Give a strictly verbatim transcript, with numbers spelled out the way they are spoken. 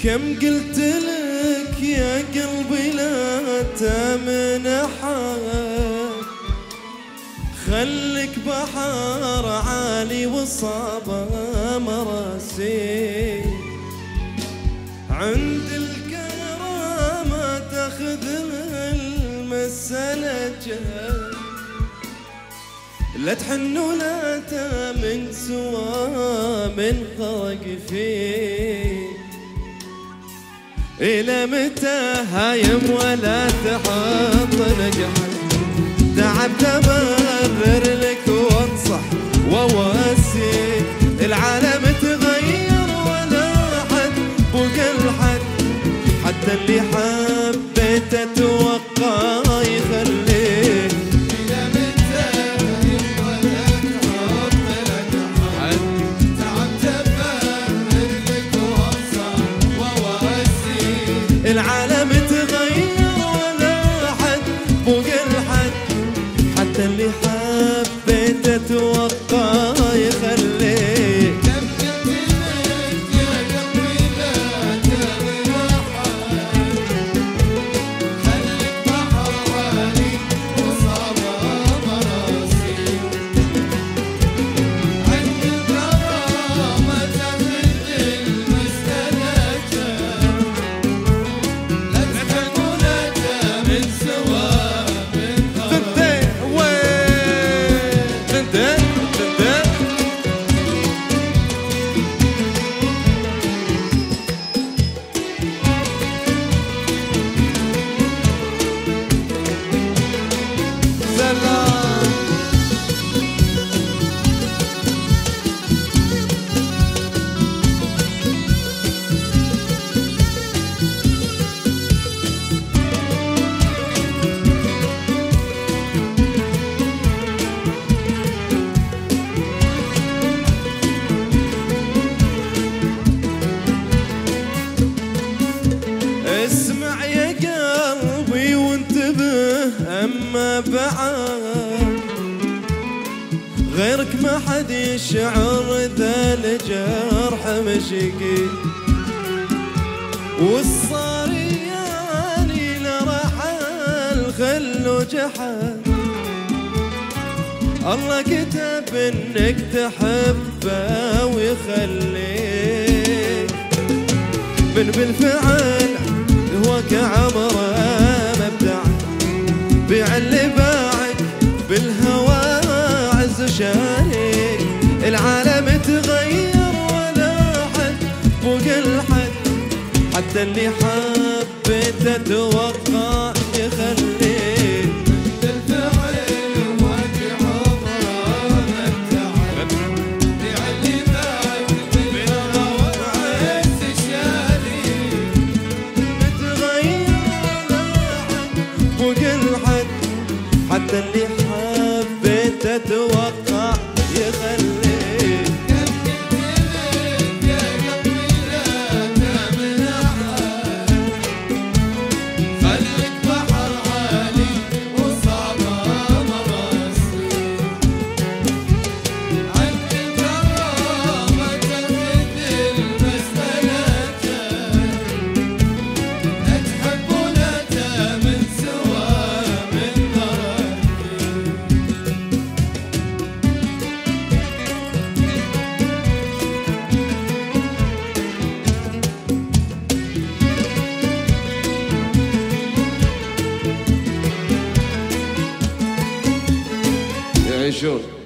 كم قلت لك يا قلبي لا تامن أحد، خلك بحر عالي وصابه مراسي، عند الكرامة تاخذ المسألة جد، لا تحن ولا تامن سوى من خلق فيه. إلى متى هايم ولا تحط نجحك، تعبت أبرر لك وانصح وواسي، العالم تغير ولا حد فوق الحد، حتى اللي حبيت أتوقع يخليك. إلى متى هايم ولا تحط نجحك، تعبت أبرر لك وانصح وواسي، العالم تغير ولا حد فوق الحد، حتى اللي حبيت اتوقع يخليك. كم قلت لك يا قلبي لا تامن أحد، خليك بحر عالي وصابه مراسي، عند الكرامة تاخذ المسألة جد، لا تحب ولا تامن سوى من خلق. اسمع يا قلبي وانتبه أما بعد، غيرك ما حد يشعر ذا الجرح مشقي، والصارياني لرحل خلو جحد، الله كتب انك تحبه ويخليك، من بالفعل هو كعمره مبدع، بيع اللي باعك بالهوى عز شارك، العالم تغير ولا حد فوق الحد، حتى اللي حبيت اتوقع يخليك. بالفعل هو كعمره مبدع، بيع اللي باعك بالهوى عز شارك، فوق الحد، حتى اللي حبيت اتوقع يخليك. كم قلت لك يا قلبي لا تامن أحد، خليك بحر عالي وصابه مراسي، عند الكرامة تاخذ المسألة جد، لا تحب ولا تامن سوى من ضرر. يعيشون